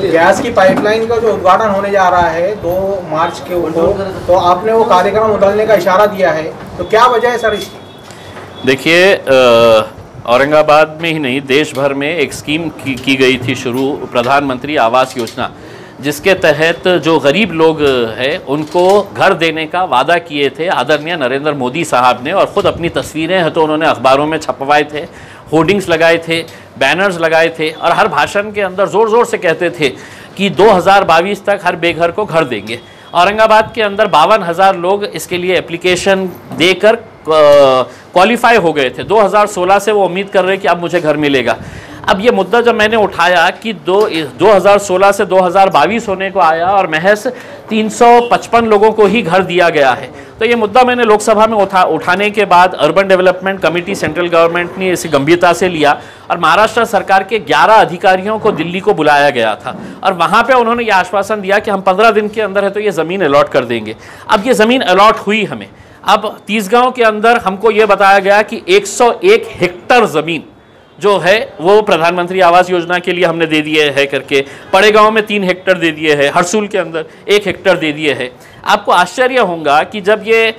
Gas की pipeline का जो उद्घाटन होने जा रहा है 2 मार्च के ऊपर, तो आपने वो कार्यक्रम बदलने का इशारा दिया है, तो क्या वजह है सर इसकी? देखिए, औरंगाबाद में ही नहीं देश भर में एक स्कीम की गई थी शुरू, प्रधानमंत्री आवास योजना, जिसके तहत जो गरीब लोग हैं उनको घर देने का वादा किए थे आदरणीय नरेंद्र मोदी साहब ने, और ख़ुद अपनी तस्वीरें हैं तो उन्होंने अखबारों में छपवाए थे, होर्डिंग्स लगाए थे, बैनर्स लगाए थे, और हर भाषण के अंदर ज़ोर ज़ोर से कहते थे कि 2022 तक हर बेघर को घर देंगे। औरंगाबाद के अंदर 52,000 लोग इसके लिए एप्लीकेशन देकर क्वालिफाई हो गए थे। 2016 से वो उम्मीद कर रहे कि अब मुझे घर मिलेगा। अब ये मुद्दा जब मैंने उठाया कि 2016 से 2022 होने को आया और महज 355 लोगों को ही घर दिया गया है, तो ये मुद्दा मैंने लोकसभा में उठाने के बाद urban development committee central government ने इसे गंभीरता से लिया और महाराष्ट्र सरकार के 11 अधिकारियों को दिल्ली को बुलाया गया था, और वहाँ पे उन्होंने ये आश्वासन दिया कि हम 15 दिन के अंदर है तो ये ज़मीन अलॉट कर देंगे। अब ये ज़मीन अलॉट हुई हमें। अब तीसगांव के अंदर हमको ये बताया गया कि 101 हेक्टर ज़मीन जो है वो प्रधानमंत्री आवास योजना के लिए हमने दे दिए है करके, पड़ेगांव में 3 हेक्टर दे दिए हैं, हरसूल के अंदर 1 हेक्टर दे दिए हैं। आपको आश्चर्य होगा कि जब ये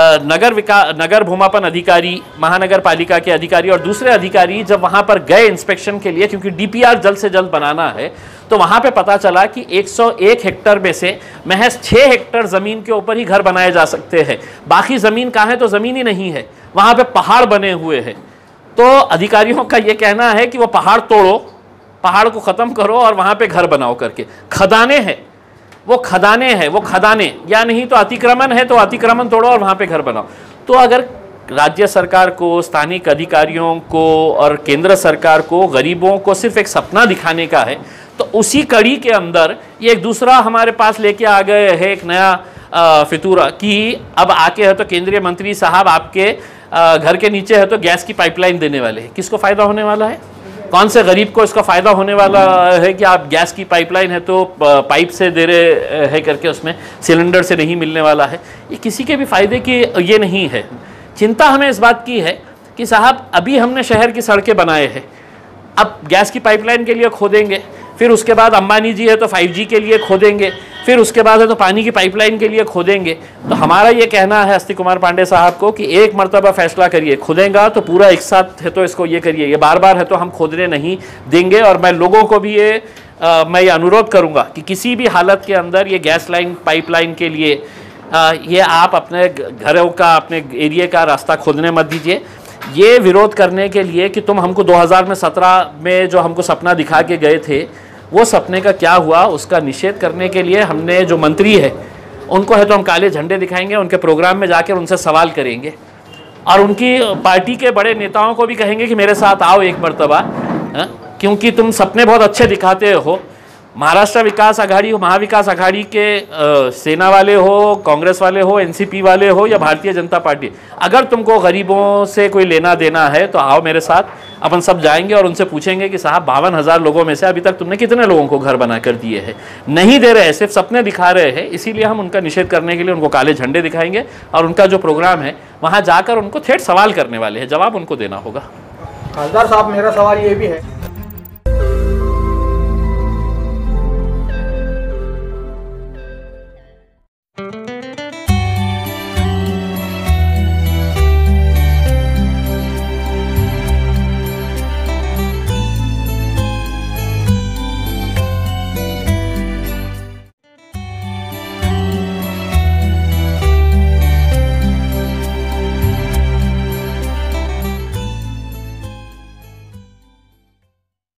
नगर भूमापन अधिकारी, महानगर पालिका के अधिकारी और दूसरे अधिकारी जब वहाँ पर गए इंस्पेक्शन के लिए, क्योंकि डीपीआर जल्द से जल्द बनाना है, तो वहाँ पे पता चला कि 101 हेक्टर में से महज 6 हेक्टर ज़मीन के ऊपर ही घर बनाए जा सकते हैं। बाकी ज़मीन कहाँ है? तो ज़मीन ही नहीं है, वहाँ पे पहाड़ बने हुए हैं। तो अधिकारियों का ये कहना है कि वो पहाड़ तोड़ो, पहाड़ को ख़त्म करो और वहाँ पे घर बनाओ करके। खदाने हैं, वो खदाने हैं, वो खदाने, या नहीं तो अतिक्रमण है तो अतिक्रमण तोड़ो और वहाँ पे घर बनाओ। तो अगर राज्य सरकार को, स्थानिक अधिकारियों को और केंद्र सरकार को गरीबों को सिर्फ एक सपना दिखाने का है, तो उसी कड़ी के अंदर ये एक दूसरा हमारे पास लेके आ गए है एक नया फितूरा कि अब आके है तो केंद्रीय मंत्री साहब आपके घर के नीचे है तो गैस की पाइपलाइन देने वाले हैं। किसको फ़ायदा होने वाला है? कौन से गरीब को इसका फ़ायदा होने वाला है कि आप गैस की पाइपलाइन है तो पाइप से दे रहे हैं करके, उसमें सिलेंडर से नहीं मिलने वाला है। ये किसी के भी फ़ायदे की ये नहीं है। चिंता हमें इस बात की है कि साहब अभी हमने शहर की सड़कें बनाए हैं, अब गैस की पाइपलाइन के लिए खोदेंगे, फिर उसके बाद अंबानी जी है तो 5G के लिए खोदेंगे, फिर उसके बाद है तो पानी की पाइपलाइन के लिए खोदेंगे। तो हमारा ये कहना है अस्तिक कुमार पांडे साहब को कि एक मर्तबा फैसला करिए, खुदेगा तो पूरा एक साथ है तो इसको ये करिए, ये बार बार है तो हम खोदने नहीं देंगे। और मैं लोगों को भी मैं ये अनुरोध करूँगा कि किसी भी हालत के अंदर ये गैस लाइन पाइपलाइन के लिए ये आप अपने घरों का, अपने एरिया का रास्ता खोदने मत दीजिए। ये विरोध करने के लिए कि तुम हमको 2017 में जो हमको सपना दिखा के गए थे वो सपने का क्या हुआ, उसका निषेध करने के लिए हमने जो मंत्री है उनको है तो हम काले झंडे दिखाएंगे, उनके प्रोग्राम में जाकर उनसे सवाल करेंगे और उनकी पार्टी के बड़े नेताओं को भी कहेंगे कि मेरे साथ आओ एक मर्तबा, क्योंकि तुम सपने बहुत अच्छे दिखाते हो। महाराष्ट्र विकास आघाड़ी, महाविकास आघाड़ी के सेना वाले हो, कांग्रेस वाले हो, एनसीपी वाले हो या भारतीय जनता पार्टी, अगर तुमको गरीबों से कोई लेना देना है तो आओ मेरे साथ, अपन सब जाएंगे और उनसे पूछेंगे कि साहब 52,000 लोगों में से अभी तक तुमने कितने लोगों को घर बना कर दिए हैं? नहीं दे रहे, सिर्फ सपने दिखा रहे हैं। इसीलिए हम उनका निषेध करने के लिए उनको काले झंडे दिखाएंगे और उनका जो प्रोग्राम है वहाँ जाकर उनको ठेठ सवाल करने वाले हैं, जवाब उनको देना होगा। खासदार साहब, मेरा सवाल ये भी है